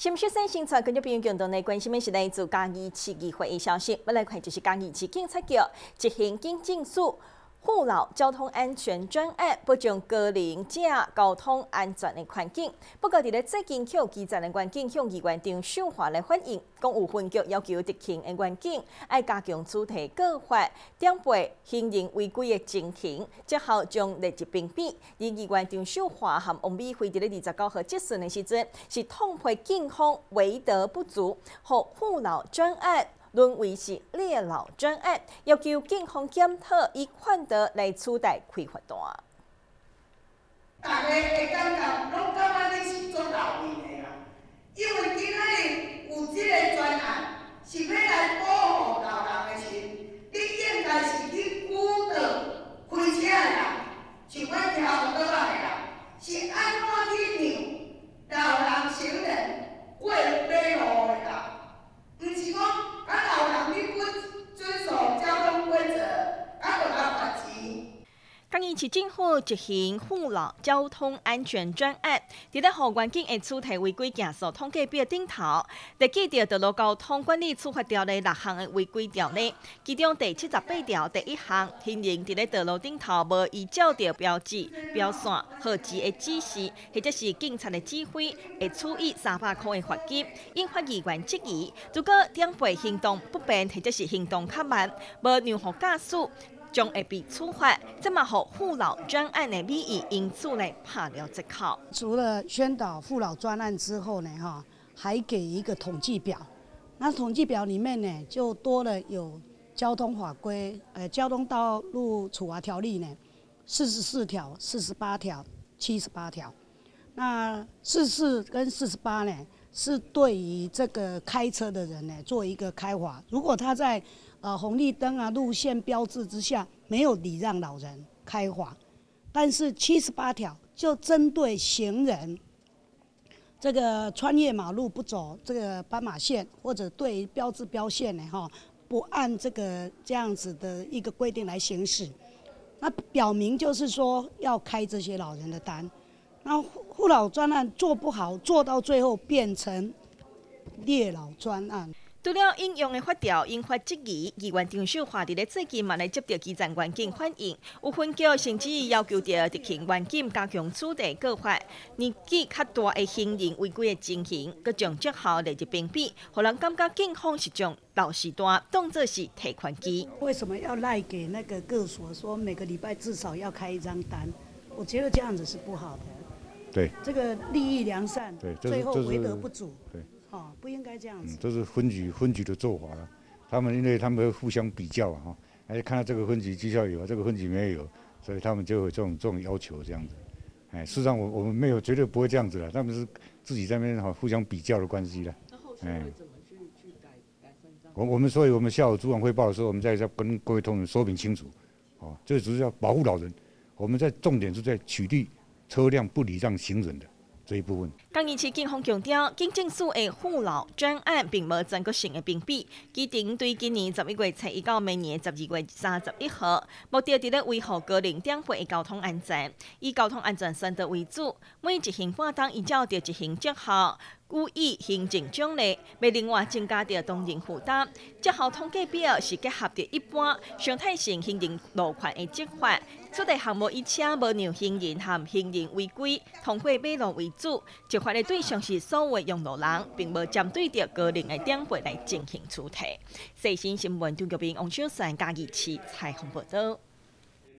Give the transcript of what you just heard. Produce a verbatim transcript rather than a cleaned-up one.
新鲜新新材，跟住朋友共同来关心的是来自嘉义市议会的消息。要来看就是嘉义市警察局执行警政署护老交通安全专案，保障高龄者交通安全的环境。不过，伫咧最近有记者的环境向议员张秀华来反映，讲有分局要求特勤的环境要加强主题告发点背行人违规的情形，之后将立即评比。而议员张秀华和王美惠伫咧二十九号质询的时阵，是痛批警方为德不足，和护老专案沦为是猎老专案，要求警方检讨以款德来取代开罚单。 大家会感觉拢感觉你是做老面的啦，因为今仔日有即个专案是要来保护老人的时，你应该是去辅导开车的人，像阮跳舞倒来的人，是安怎去让老人行人过马路的人，毋是讲。 啊，老人你不遵守交通规则，啊，就要罚钱。 嘉义市政府执行护老交通安全专案，伫咧互环境的主题违规件数统计表顶头，列记着道路交通管理处罚条例六项的违规条例，其中第七十八条第一项，行人伫咧道路顶头无依照着标志、标线、号志的指示，或者是警察的指挥，会处以三百块的罚金。引发议员质疑，如果点背行动不便，或者是行动较慢，无让互驾驶。 将会被处罚，这么互护老专案的美意因此来拍了折扣。 除了宣导护老专案之后呢，哈，还给一个统计表。那统计表里面呢，就多了有交通法规，呃，交通道路处罚条例呢，四十四条、四十八条、七十八条。那四十四跟四十八呢，是对于这个开车的人呢做一个开罚。如果他在 呃，红绿灯啊，路线标志之下没有礼让老人开罚，但是七十八条就针对行人，这个穿越马路不走这个斑马线，或者对标志标线呢，哈，不按这个这样子的一个规定来行驶，那表明就是说要开这些老人的单，那护老专案做不好，做到最后变成猎老专案。 除了应用的法条引发质疑，议员张秀华伫咧最近嘛来接到基层环境反映，有分局甚至要求着特勤环境加强处理告发年纪较大的行人违规的情形，佮将绩效立即评比，互人感觉警方是将老实单当作是提款机。 为什么要赖给那个各所说每个礼拜至少要开一张单？我觉得这样子是不好的。 对， 这个利益良善， 对， 最后为德不足。 对。 哦，不应该这样子。 嗯，这是分局分局的做法了。他们因为他们会互相比较啊，哈，哎，看到这个分局绩效有，这个分局没有，所以他们就有这种这种要求这样子。哎，事实上我我们没有，绝对不会这样子的，他们是自己在那边哈互相比较的关系了。 那后续会怎么去去改改分账？ 我我们所以我们下午主管汇报的时候，我们再再跟各位同仁说明清楚。哦，这只是要保护老人，我们在重点是在取缔车辆不礼让行人的。 这一部分。 嘉义市警方强调，警政署的护老专案并无全国性的评比，基定对今年十一月初一到明年十二月三十一号，目的伫咧维护高龄长辈的交通安全，以交通安全宣导为主，每一行半当依照着一行绩效。 予以行政奖励，要另外增加着同仁负担。绩效统计表是结合着一般常态性行人路权的执法，出题项目以车无让行人和行人违规通过马路为主，执法的对象是所有用路人，并无针对着个人的长辈来进行出题。细心新闻中国兵王小山嘉义市采访报道。